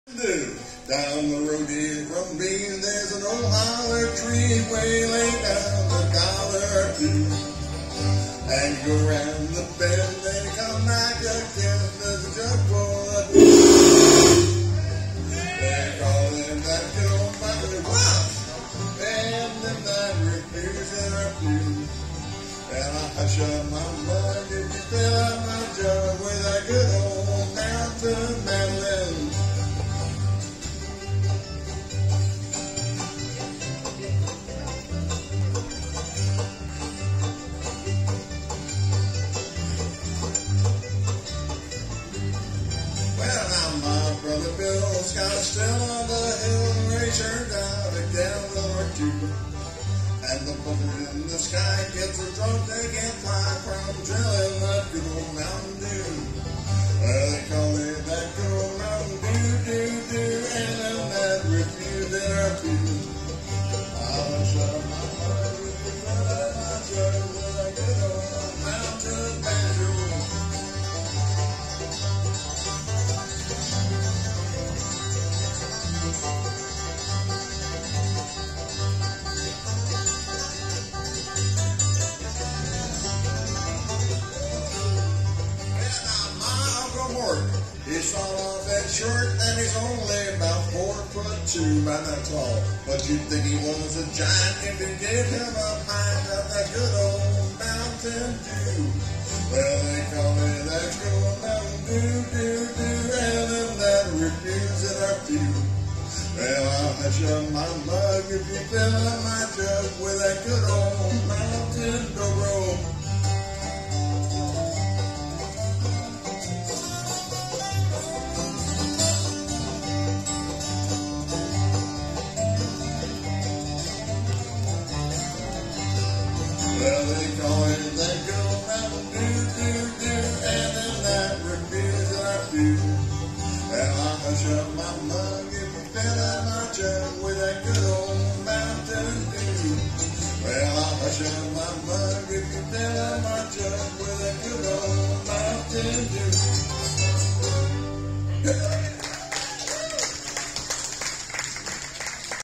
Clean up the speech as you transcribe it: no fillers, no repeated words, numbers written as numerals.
Down the road here from me, there's an old holler tree way lay down the dollar two. And you go round the bend, then you come back again, there's a jug full of they call it that good old family wash. And then that refusing our pew. And I hush up my mug if you fill up my jug with that good old mountain mandolin. Brother Bill's got a still on the hill where he turned out a gallon or two. And the buzzard in the sky gets so drunk they can't fly from drilling that good old Mountain Dew. Well, they call it that good old Mountain Dew, and then that refuse in our pew. I'll shut my mouth with the front of my jug with that good old mountain banjo. He saw off that short and he's only about 4'2", by that tall. But you'd think he was a giant if you gave him a pint of that good old Mountain Dew. Well, they call it that good old Mountain Dew, and then that refuse in our pew. Well, I'll hush up my mug if you fill up my jug with that good old Mountain Dobro. Well, they call it that good old Mountain Dew, and then that refuse in our pew. Well, I'll hush up my mug if you fill up my jug with that good old Mountain Dew. Well, I'll hush up my mug if you fill up my jug with that good old Mountain Dew.